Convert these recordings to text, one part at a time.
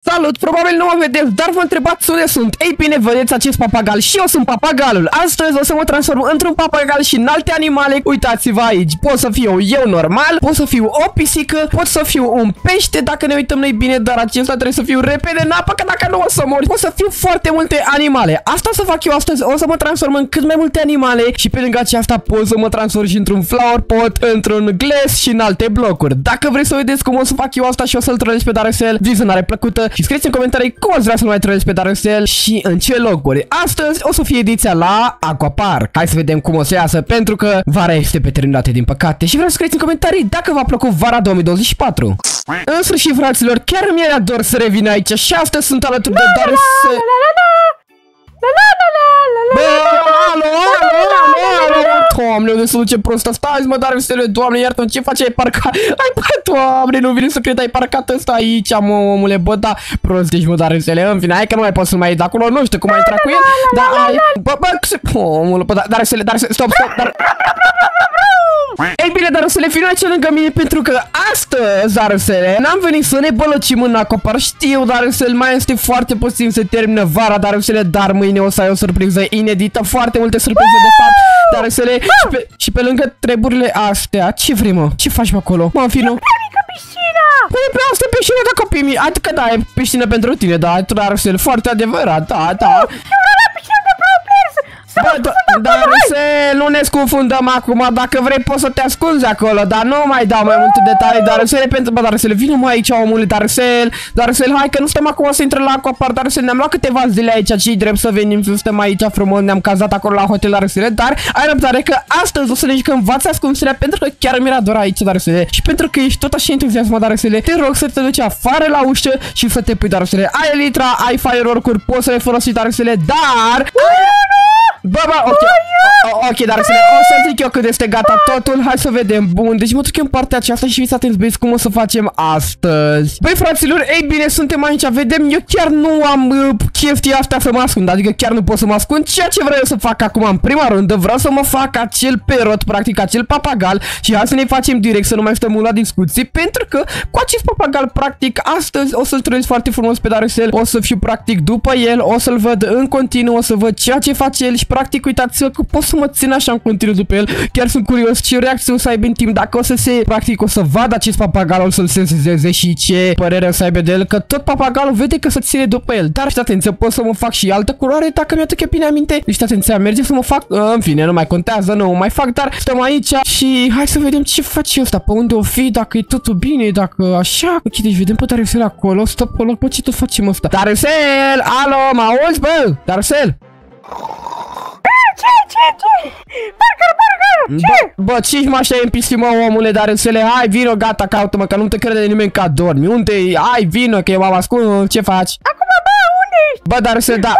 Salut, probabil nu mă vedeți, dar vă întrebați unde sunt. Ei bine, vedeți acest papagal și eu sunt papagalul. Astăzi o să mă transform într-un papagal și în alte animale. Uitați-vă aici, pot să fiu eu normal, pot să fiu o pisică, pot să fiu un pește dacă ne uităm noi bine, dar acesta trebuie să fiu repede în apă, că dacă nu o să mori. Pot să fiu foarte multe animale. Asta o să fac eu astăzi, o să mă transform în cât mai multe animale și pe lângă aceasta pot să mă transform și într-un flower pot, într-un glass și în alte blocuri. Dacă vreți să vedeți cum o să fac eu asta și o să-l trăiesc pe Darusel, vizionare plăcută și scrieți în comentarii cum ați vrea să-l mai trăiesc pe Darusel și în ce locuri. Astăzi o să fie ediția la Aquapark. Hai să vedem cum o să iasă, pentru că vara este pe terminate din păcate și vreau să scrieți în comentarii dacă v-a plăcut vara 2024. În sfârșit, fraților, chiar mi-era dor să revin aici și astăzi sunt alături de Darusel. Doamne, unde se duce prosta? Stai, mă, Darusele, Doamne, iartă-mă, ce face? Ai parcat? Ai, bă, Doamne, nu vine să cred, ai parcat ăsta aici, mă, omule, bă, da, prost ești, mă, Darusele, în fine, hai că nu mai pot să mai iei de acolo, nu știu cum ai intrat cu el, dar ai, bă, omule, bă, Darusele, stop, dar... Ei bine, Darusele, fii aici lângă mine pentru că astăzi, Darusele, n-am venit să ne bălăcim în Aquapark. Știu, Darusele, mai este foarte puțin să termină vara, Darusele, dar mâine o să ai o surpriză inedită, foarte multe surprize de fapt, Darusele, și pe lângă treburile astea, ce vrei, mă? Ce faci, mă, acolo? Mă, Fino? Piscina! Păi, pe asta e piscina de copii, adică da, e piscina pentru tine, da, Darusele, foarte adevărat, da. Bă, Darusel, nu ne scufundăm acum, dacă vrei poți să te ascunzi acolo, dar nu mai dau mai multe detalii, Darusel, pentru că Darusel, vină mai aici, omule, Darusel, hai că nu stăm acum să intrăm la Aquapark, Darusel, ne-am luat câteva zile aici, ce-i drept să venim să stăm aici frumos, ne-am cazat acolo la hotel, Darusel, dar ai răbdare că astăzi o să ne jucăm Vați ascunserea, pentru că chiar mi-era dor aici, Darusel, și pentru că ești tot așa entuziasmat, Darusel, te rog să te duci afară la ușă și să te pui, Darusel, ai elitra, ai firework-uri, poți să le folosi, Darusel, dar... Bă, ok, Darusele, o să zic eu cât este gata totul, hai să vedem. Bun, deci mă duc eu în partea aceasta și fiți atenți, băieți, cum o să facem astăzi. Băi, fraților, ei bine, suntem aici, vedem, eu chiar nu am chestia asta să mă ascund, adică chiar nu pot să mă ascund. Ceea ce vreau să fac acum în prima rundă, vreau să mă fac acel perot, practic acel papagal, și hai să ne facem direct, să nu mai stăm mult la discuții, pentru că cu acest papagal, practic, astăzi o să-l trăiesc foarte frumos pe Darusel, o să fiu practic după el, o să-l văd în continuu, o să văd ceea ce face el și practic uitați-vă că pot să mă țin așa în continuu după el. Chiar sunt curios ce reacție o să aibă în timp, dacă o să se, practic, o să vadă acest papagal, o să-l sensizeze și ce părere o să aibă de el, că tot papagalul vede că se ține după el. Dar știți atenție, pot să mă fac și altă culoare dacă mi-aduc bine aminte. Deci atenție, merge să mă fac, în fine, nu mai contează, nu mai fac, dar stăm aici și hai să vedem ce face ăsta, pe unde o fi, dacă e totul bine, dacă așa. Ok, deci vedem pe Darusel acolo, stop pe loc, bă, ce tot facem ăsta? Darusel, alo, mă auzi, bă? Darusel? Ce? Burger! Ce? Bă, ce-și mă așa NPC, mă, omule, Darusele, hai, vino, gata, caută-mă, că nu te crede nimeni că adormi. Unde-i? Hai, vino, că eu m-am ascuns, ce faci? Acum, bă, unde ești? Bă, Darusele, da.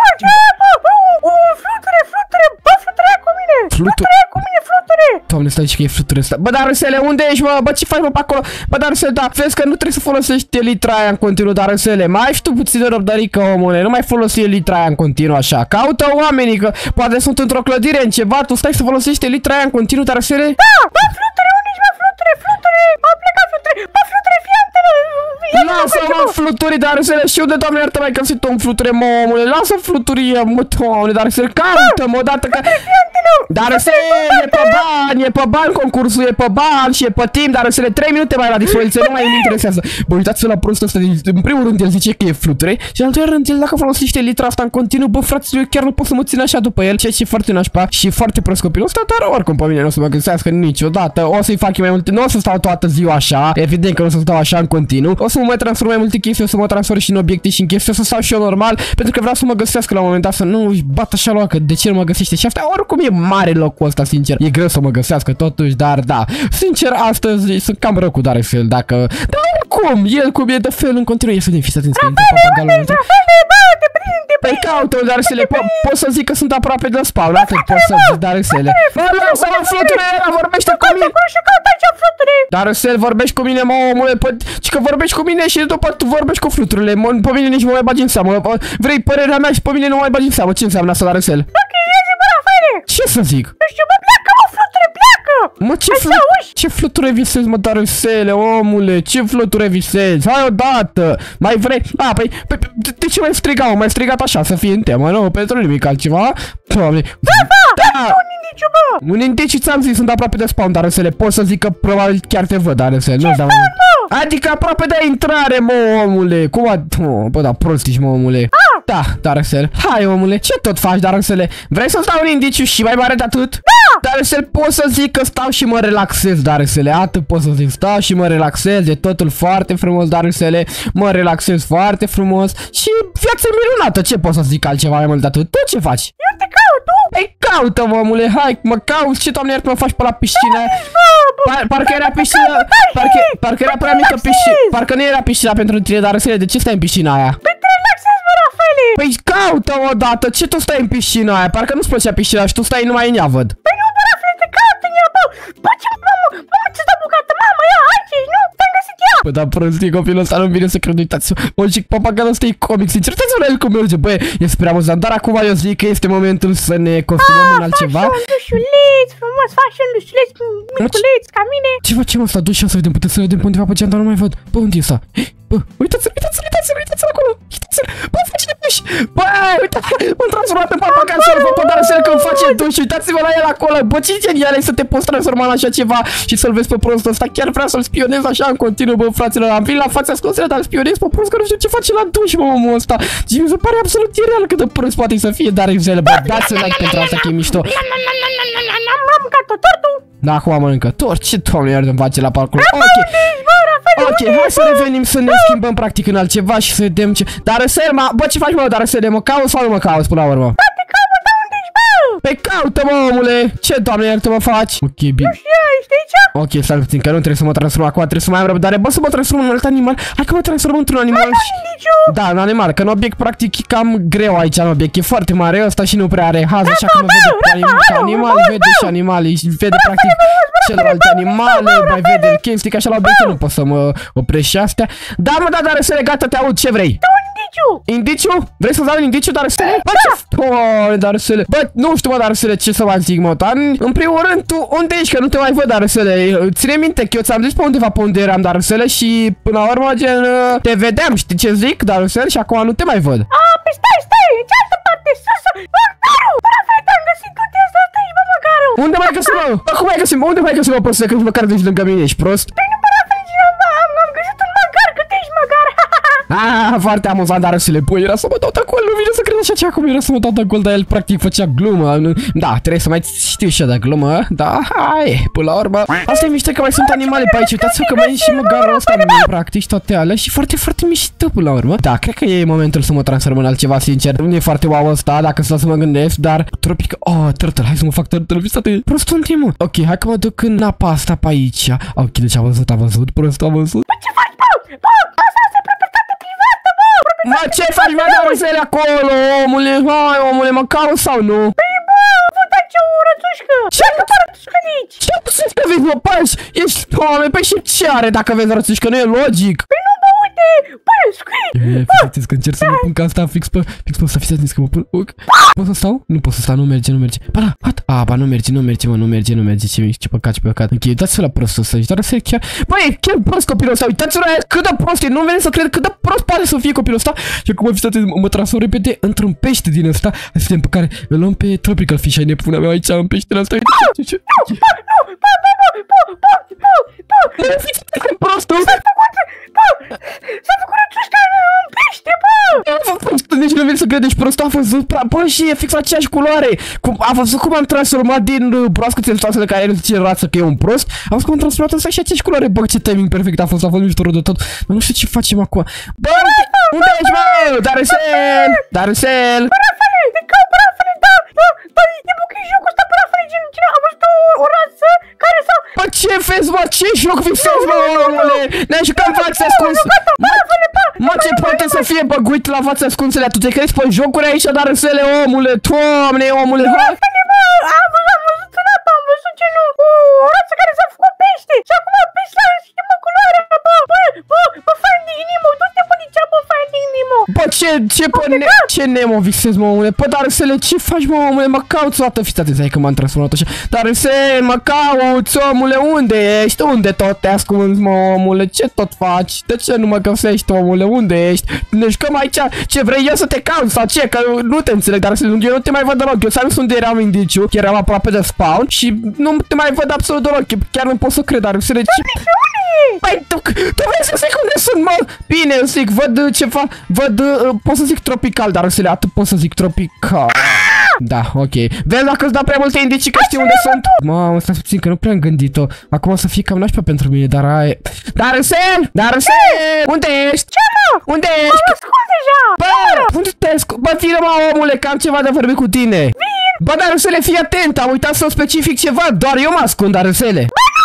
Fluture, bă, fluturea cu mine! Fluturea cu mine, fluture! Doamne, stai și că e fluture ăsta. Bă, Darusele, unde ești, mă? Bă, ce faci, mă, pe acolo? Bă, Darusele, da, vezi că nu trebuie să folosești elitra aia în continuu, Darusele. Mai ai și tu puțin de răbdărică, omule, nu mai folosi elitra aia în continuu așa. Caută oamenii, că poate sunt într-o clădire, în ceva, tu stai să folosești elitra aia în continuu, Darusele? Da, bă, fluture, unde ești, bă, fluture? Am plecat, fluture, bă, fluture, fii antene! Lasă-mă fluturii, Darusele, și unde, Doamne, iartă mai găsit un fluture, mă, omule, lasă fluturie, mă, Doamne, Darusele, caută-mă odată că... Darusele, e pe bani concursul, e pe bani și e pe timp, Darusele, 3 minute mai la dispoziție, nu mai îmi interesează. Bă, uitați-vă la prostul ăsta, în primul rând el zice că e fluture și în al doilea rând el dacă folosește litra asta în continuu, bă, fraților, eu chiar nu pot să mă țin așa după el, ceea ce e foarte nașpa și foarte prost copilul ăsta, dar oricum pe mine nu o să mă găsească niciodată, o să-i fac eu mai multe, nu o să stau toată ziua așa, evident că nu o să stau așa în continuu, o să mă mai transform mai multe chestii, o să mă transform și în obiecte și în chestii, o să stau și eu normal, pentru că vreau să mă găsească la un moment dat, să nu își bat așa loc, de ce nu mă găsește și asta, oricum e mare locul ăsta, sincer, e greu să mă găsească totuși, dar da, sincer, astăzi sunt cam rău cu Darusel, dacă, dar oricum, el cum e de fel în continuu, e să ne fiți atenți că intră papagalul ăsta. Păi caută-l, Darusele, pot să zic că sunt aproape de spawn, atât pot să zic, Darusele. Bă, lasă-mă, fluture, vorbește cu mine. Darusel, vorbești cu mine, mă, omule, și că vorbești cu mine și după tu vorbești cu fluturile, pe mine nici nu mai bagi în seamă. Vrei părerea mea și pe mine nu mai bagi în seamă, ce înseamnă asta, Darusel? Ok, zi, bă, Rafaele! Ce să zic? Nu știu, bă, pleacă, mă, fluture, pleacă! Mă, ce fluture visezi, mă, Darusele, omule? Ce fluture visezi? Hai odată! Mai vrei? Păi, de ce mai strigau? Mai strigat așa, să fie în temă, nu? Pentru nimic altceva? Doamne. Da! Un indiciu, bă! Un indiciu ți-am zis, sunt aproape de spawn, Darusele. Pot să zic că probabil chiar te văd, Darusele. Nu dau. Adică aproape de intrare, mă, omule. Cum bă, da, prost ești, mă, omule. Da, Darusele. Hai, omule, ce tot faci, Darusele? Vrei să-ți dau un indiciu și mai mare de atât? Da! Darusele, pot să zic că stau și mă relaxez, Darusele. Atât pot să zic, stau și mă relaxez. E totul foarte frumos, Darusele. Mă relaxez foarte frumos. Și viața e minunată. Ce pot să zic altceva mai mult de atât? Tu ce faci? Eu te caut, tu! Ei, caută-mă, omule, hai, mă cauți. Ce, Doamne, iartă, mă faci pe la piscină? Parcă era piscina. Parcă era prea mică piscina. Parcă nu era piscina pentru tine, Darusele. De ce stai în piscina aia? Păi te relaxezi, bă, Rafele! Păi caută-mă odată, ce tu stai în piscina aia? Parcă nu-ți plăcea piscina și tu stai numai în ea, văd. Păi nu, bă, Rafele, te caut în ea, bă! Bă, ce, mamă, ce stă bucată, mamă, ia, aici, nu? Te-am găsit ea! Bă, dar prostii, copilul ăsta nu-mi vine să cred, uitați-vă. Mă zic, papagalul ăsta e comic, sincer, uitați-vă la el cum merge, băi, este prea amuzant. Dar acum eu zic că este momentul să ne costumăm în altceva. Faci un dușuleț frumos, faci un dușuleț miculeț, ca mine. Ce facem ăsta? Du-și să vedem, puteți să vedem pe undeva pe geam, dar nu mai văd. Bă, unde e ăsta? Bă, uitați-l acolo! Uitați-l! Bă, face duș! Bă, uitați! M-am transformat în papagal și îl văd pe Darusele când face duș! Uitați-vă la el acolo! Bă, ce genial e să te poți transforma în așa ceva și să-l vezi pe prostul ăsta! Chiar vreau să-l spionez așa în continuu, bă, fraților! Am venit la fața ascunsele, dar îl spionez pe prost, că nu știu ce face la duș, mă, omul ăsta! Și mi se pare absolut ireal cât de prost poate să fie Darusele, bă! Dați un like pentru asta, că e mișto! Am mâncat-o, tortul! Da, acum mănâncă tort! Ce, Doamne, iar îmi face la parcurs! Ok, hai să revenim să ne schimbăm practic în altceva și să vedem ce... Darusele, bă, ce faci, mă, Darusele? Mă cauți sau nu mă cauți până la urmă? Da, te caut, dar unde ești, bă? Păi caută-mă, omule! Ce, Doamne, iartă mă faci? Ok, bine. Nu știu, ești aici? Ok, stai puțin, că nu trebuie să mă transform acum, trebuie să mai am răbdare. Bă, să mă transform în alt animal. Hai că mă transform într-un animal și... Da, în animal, că în obiect practic e cam greu aici în obiect. E foarte mare ăsta și nu prea are haz, așa că mă vede ca animal, vede și animalii, vede practic celelalte animale, mai vede chestii, că așa la obiect nu pot să mă opresc și astea. Da, mă, da, Darusele, gata, te aud, ce vrei? Indiciu? Vrei să-ți dau un indiciu, Darusele? Bă, ce... Oh, Darusele. Bă, nu știu, mă, Darusele, ce să mai zic, mă. În primul rând, tu unde ești? Că nu te mai văd, Darusele. Ține minte că eu ți-am zis pe undeva pe unde eram, Darusele, și până la urmă, gen, te vedeam, știi ce zic, Darusele, și acum nu te mai văd. Păi stai, în cealaltă parte, sus, măgarul! Rafele, te-am găsit, tu te-ai stat aici, bă, măgarul! Unde mai găsim, mă? Bă, cum mai găsim? Unde mai găsim, mă, prostule, că măcar de lângă mine, ești prost? Păi nu, bă, Rafele, am găsit un măgar, că tu ești măgar! Foarte amuzant, Darusele. Băi, era să mă dau tacol, nu vine să cred așa ceva cum era să mă dau tacol, dar el practic făcea glumă. Da, trebuie să mai știu și de glumă. Da, hai, până la urmă. Asta e mișto că mai sunt animale pe aici. Uitați-vă că mai e și măgarul ăsta, practic, toate alea. Și foarte, foarte mișto până la urmă. Da, cred că e momentul să mă transform în altceva, sincer. Nu e foarte wow ăsta, dacă stau să mă gândesc, dar tropic. Oh, turtle, hai să mă fac turtle. Visate prost un timp. Ok, hai că mă duc în apa asta pe aici. Ok, deci a văzut, prost a văzut. Bă, ce faci, bă? Bă, asta e proprietate privată, bă! Mă, ce faci, mă, Darusele, acolo, omule? Hai, omule, mă cauți sau nu? Păi, bă, vă dați o rățușcă! Ce rățușcă de aici? Ce să te vezi, mă, pași? Ești, oameni, păi și ce are dacă vezi rățușcă? Nu e logic. Păi nu, bă, uite, bă, scrie! Fiți că încerc să mă pun ca asta fix pe ăsta, fiți că mă pun. Pot să stau? Nu pot să stau, nu merge. Ba da, ba nu merge, nu merge, ce păcat. Ok, uitați-vă la prostul ăsta, Darusele chiar... Băi, e chiar prost copilul ăsta, uitați-vă la el, cât de prost e, nu vine să cred cât de prost poate să fie copilul ăsta. Și acum, fiți mă transform repede într-un pește din ăsta. Hai să vedem pe care îl luăm pe Tropical Fish, ai nebuna mea aici în peștele ăsta. Fiți prostul! S-a făcut rățușcă în pește, bă! Nici nu vine să credești prostul, a văzut, bă, și e fix aceeași culoare. A văzut cum am transformat din broască țeltoasă de care el zice rață că e un prost. A văzut cum am transformat ăsta și aceeași culoare. Bă, ce timing perfect a fost mișto rău de tot. Dar nu știu ce facem acum. Bă, unde ești, bă? Darusele! Bă, Rafele, de cap, Rafele, da, e bucăi jocul ăsta, bă, Rafele, cine a văzut o rață care s-a... Bă, ce vezi, mă? Ce joc visezi, mă, omule? Ne-ai jucat în fața ascunsă. Mă, ce poate să fie băguit la fața ascunsele? Tu te crezi pe jocuri aici, Darusele, omule? Doamne, omule, hai! Am văzut în apă, am văzut genul o rață care s-a făcut pește și acum peștele schimbă culoarea, bă, Finding Nemo, du-te, bă, nici bă, Finding Nemo. Nemo. Bă, ce Nemo visezi, mă, omule? Pă, Darusele, ce faci, mă, omule? Mă cauți o dată, fiți atenți, hai că m-am transformat așa. Darusel, mă cauți, omule, unde ești? Unde tot te ascunzi, mă, omule? Ce tot faci? De ce nu mă găsești, omule? Unde ești? Ne jucăm aici, ce vrei eu să te caut sau ce? Că nu te înțeleg, Darusel, eu nu te mai văd deloc. Eu s-am unde eram indiciu, chiar eram aproape de spawn și nu te mai văd absolut deloc. Chiar nu pot să cred, Darusel, ce... Păi, tu vrei să zic unde sunt, mă? Bine, eu zic, văd ceva, pot să zic tropical, dar Rusele, atât pot să zic tropical. Da, ok. Vezi dacă îți dau prea multe indicii că știi unde sunt? Mamă, stai puțin că nu prea am gândit-o. Acum o să fie cam nașpa pentru mine, dar ai... Darusel! Unde ești? Ce, mă? Unde ești? M-am ascuns deja! Bă, unde te ascunzi? Bă, vină, mă, omule, că am ceva de vorbit cu tine. Vin! Bă, Darusele, fii atent, am uitat să specific ceva, doar eu mă ascund, Darusele.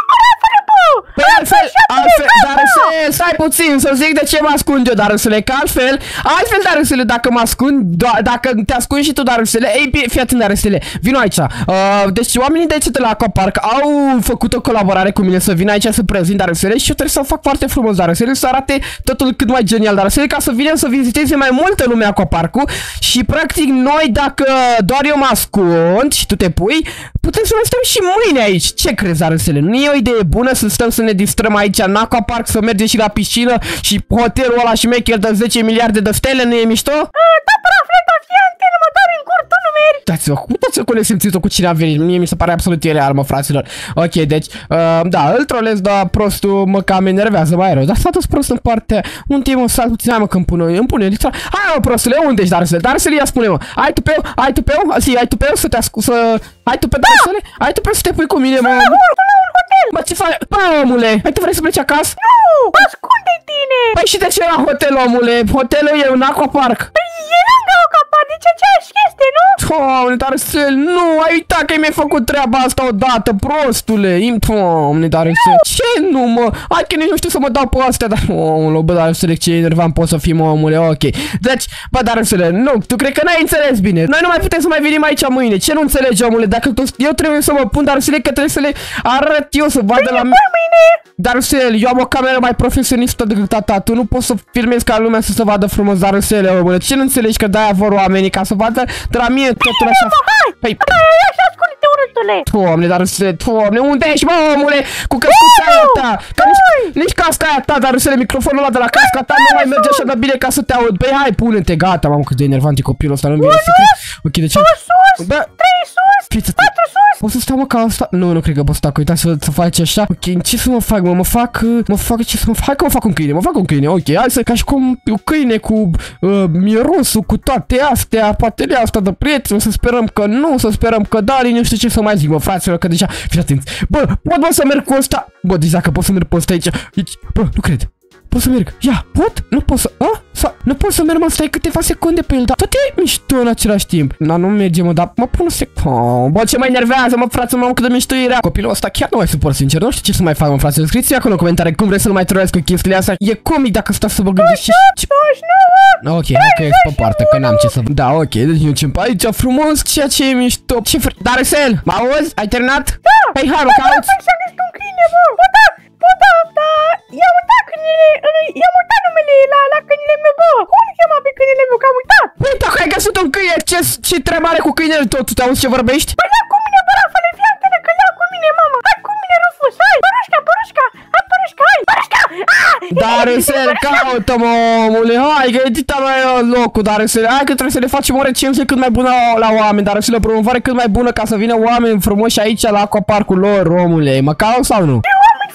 Păi altfel, Darusele, stai puțin să zic de ce mă ascund eu, Darusele, că altfel, Darusele, dacă mă ascund, dacă te ascunzi și tu, Darusele, ei bine, fii atent, Darusele, vino aici. Deci oamenii de aici de la Aquapark au făcut o colaborare cu mine să vin aici să prezint, Darusele, și eu trebuie să o fac foarte frumos, Darusele, să arate totul cât mai genial, Darusele, ca să vinem să viziteze mai multă lume Aquapark-ul și practic noi, dacă doar eu mă ascund și tu te pui, putem să mai stăm și mâine aici. Ce crezi, Darusele? Nu e o idee bună să stăm să ne distrăm aici în Aquapark, să mergem și la piscină și hotelul ăla și mecher de 10 miliarde de stele, nu e mișto? Da, prafleta, fii antenă, mă, dar în cur, tu nu mergi. Uitați-vă cum ne simțiți-o cu cine a venit. Mie mi se pare absolut ireal, mă, fraților. Ok, deci, da, îl trolez, dar prostul mă cam enervează mai rău. Dar s-a dus prost în partea. Unde e, mă, stai puțin, hai, mă, că îmi pune distra. Hai, mă, prostule, unde ești, Darusele? Darusele, ia spune-mă. Ai tupeu să te ascunzi, ai tupeu, Darusele? Ai tupeu să te pui cu mine, mă. Mă, ce faci? Bă, omule, hai, tu vrei să pleci acasă? Nu, ascunde-tine! Păi și de ce la hotel, omule? Hotelul e un Aquapark. Păi e lângă Aquapark, deci aceeași chestie, nu? Doamne, Darusel, nu, ai uitat că mi-ai făcut treaba asta odată, prostule. Doamne, Darusel, ce nu, mă? Hai că nici nu știu să mă dau pe astea, dar... Omule, bă, Darusel, ce enervant pot să fim, omule, ok. Deci, bă, Darusel, nu, tu cred că n-ai înțeles bine. Noi nu mai putem să mai venim aici mâine. Ce nu înțelegi, omule? Dacă eu trebuie să mă pun, Darusel, că trebuie să le arăt eu să vadă la mine. Darusel, eu am o cameră mai profesionistă decât a ta. Tu nu poți să filmezi ca lumea să se vadă frumos, Darusel, omule. Ce nu înțelegi că de-aia vor oamenii ca să vadă de la mine totul așa? Păi, așa, ascunde-te, urâtule! Doamne, Darusel, Doamne, unde ești, mă, omule? Cu cascuța aia ta! Că nici casca aia ta, Darusel, microfonul ăla de la casca ta nu mai merge așa de bine ca să te aud. Băi, hai, pune-te, gata, mamă, cât de enervant e copilul ăsta, nu-mi vine să cred. Ok, de ce? 2 sus, 3 sus, 4 sus! O să stau, mă, ca asta? Nu cred că pot sta, că uitați să faci așa. Ok, ce să mă fac, mă? Mă fac ce să mă fac? Hai că mă fac un câine, ok, hai să, ca și cum un câine cu mirosul, cu toate astea, patele asta de prieteni, să sperăm că nu, să sperăm că da, nu știu ce să mai zic, mă, fraților, că deja, fiți atenți. Bă, pot, mă, să merg cu ăsta? Bă, deci dacă pot să merg pe ăsta aici, bă, nu cred. Pot să merg. Ia, pot? Nu pot să... Nu pot să merg, mă, stai câteva secunde pe el, dar tot e mișto în același timp. Da, nu merge, mă, dar mă pun o secundă. Bă, ce mă enervează, mă, frate, mă, cât de mișto era. Copilul ăsta chiar nu mai suport, sincer. Nu știu ce să mai fac, mă, frate. Scrieți-mi acolo în comentarii cum vreți să nu mai trăiesc cu chestiile astea. E comic dacă stau să vă gândiți și... Ok, hai că ești pe partea, că n-am ce să... Da, ok, deci eu ce aici frumos, ceea ce e mișto. Ce Darusel, mă auzi? Ai terminat? Da! Păi hai, mă, cauți. I-am uitat numele la câinele meu, bă! Cum îl chema pe câinele meu, că am uitat? Păi, dacă ai găsit un câine, ce treabă are cu câinele tău? Tu te auzi ce vorbești? Păi ia cu mine, bărafăle, fii antenă, că ia cu mine, mama! Hai cu mine, Rufus, hai! Părușca, hai, Părușca, hai! Părușca! Darusel, caută-mă, omule, hai, că e dita mai locul, Darusel, hai că trebuie să le facem o recenzie cât mai bună la oameni, Darusel, o promovare cât mai bună ca să vină oameni frumoși aici la Aquapark-ul lor, omule, mă cauți sau nu?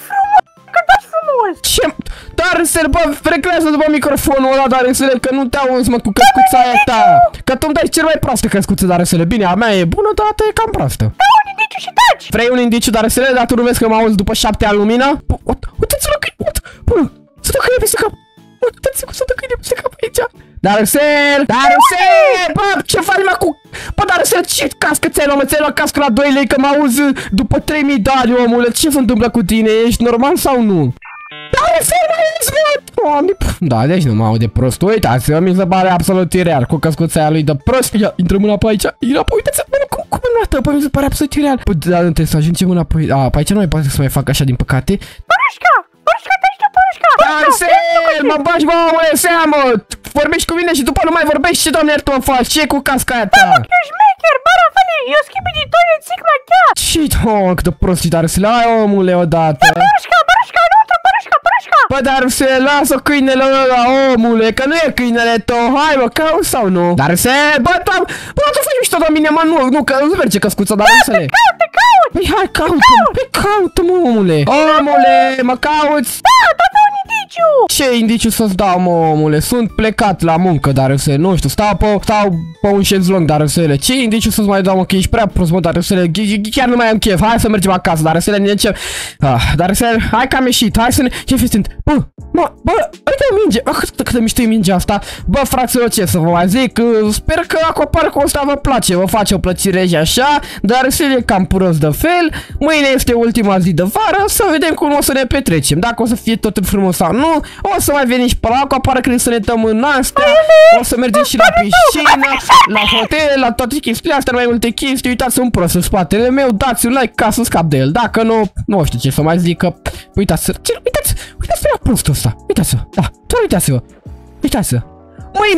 Ce? Darusel, bă, recrează după microfonul ăla, Darusel, că nu te auzi, mă, cu căscuța aia ta. Că tu îmi dai cel mai proastă căscuță, Darusel. Bine, a mea e bună, dar a ta e cam proastă. Dă un indiciu și taci! Vrei un indiciu, Darusel, dar tu nu vezi că mă auzi după 7 ani lumină? Uitați-vă că... Bă, să dă câine peste cap. Uitați-vă că să dă câine peste cap aici. Darusel! Bă, ce faci, mă, cu... Bă, Darusel, ce cască ți-ai luat, mă? Ți-ai luat cască la 2 lei, că mă auzi după 3000 de ani, omule. Ce se întâmplă cu tine? Ești normal sau nu? Darusel, mai izvăt! Da, deci nu mă aude prost. Uitați-vă, mi se pare absolut ireal cu căscuța aia lui de prost. Ia, intrăm înapoi aici. Înapoi, uitați-vă, cum nu arată? Păi mi se pare absolut ireal. Păi, da, trebuie să ajungem înapoi. Pe aici nu mai poate să mai fac așa, din păcate. Părușca, te-ai Părușca! Darcel, mă bagi, mă, omule, seamă! Vorbești cu mine și după nu mai vorbești și, doamne, iartă mă faci, ce cu casca aia ta? Eu șmecher, barafele, eu schimbi de toilet, zic mai chiar. Ce, oh, câtă prostii, Darcel, hai, omule, odată. Barușca, nu intră, barușca. Bă, Darcel, lasă câinele ăla, omule, că nu e câinele tău, hai, mă, cauți sau nu? Darcel, bă, tu faci mișto de mine, mă, nu, că nu merge căscuța, Darcele. Te caut. Păi, hai, caută-mă, omule. Omule, mă cauți. Da, un indiciu. Ce indiciu să-ți dau, mă, omule? Sunt plecat la muncă, Darcel, nu știu, stau pe un șezlong, Darcel. Ce indiciu să-ți mai dau, mă, că ești prea prost, mă, Darcel, chiar nu mai am chef, hai să mergem acasă, Darcel, ne încep. Darcel, hai că am ieșit, hai să ne... Ce fiți? Bă, uite minge, cât de mișto e mingea asta. Bă, fraților, ce să vă mai zic, sper că aquaparcul ăsta vă place, vă face o plăcere și așa, dar să e cam prost de fel. Mâine este ultima zi de vară, să vedem cum o să ne petrecem, dacă o să fie tot frumos sau nu. O să mai venim și pe la aquapark când să ne dăm în astea, o să mergem și la piscină, la hotel, la toate chestiile astea, mai multe chestii. Uitați un prost în spatele meu, dați un like ca să scap de el, dacă nu știu ce să mai zic, că uitați la prostul ăsta, uitați-vă, da, doar uitați-vă, uitați-vă. Măi,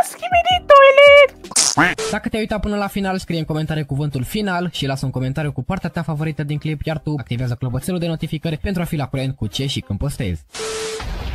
dacă te-ai uitat până la final, scrie în comentarii cuvântul final și lasă un comentariu cu partea ta favorită din clip, iar tu activează clopoțelul de notificări pentru a fi la curent cu ce și când postezi.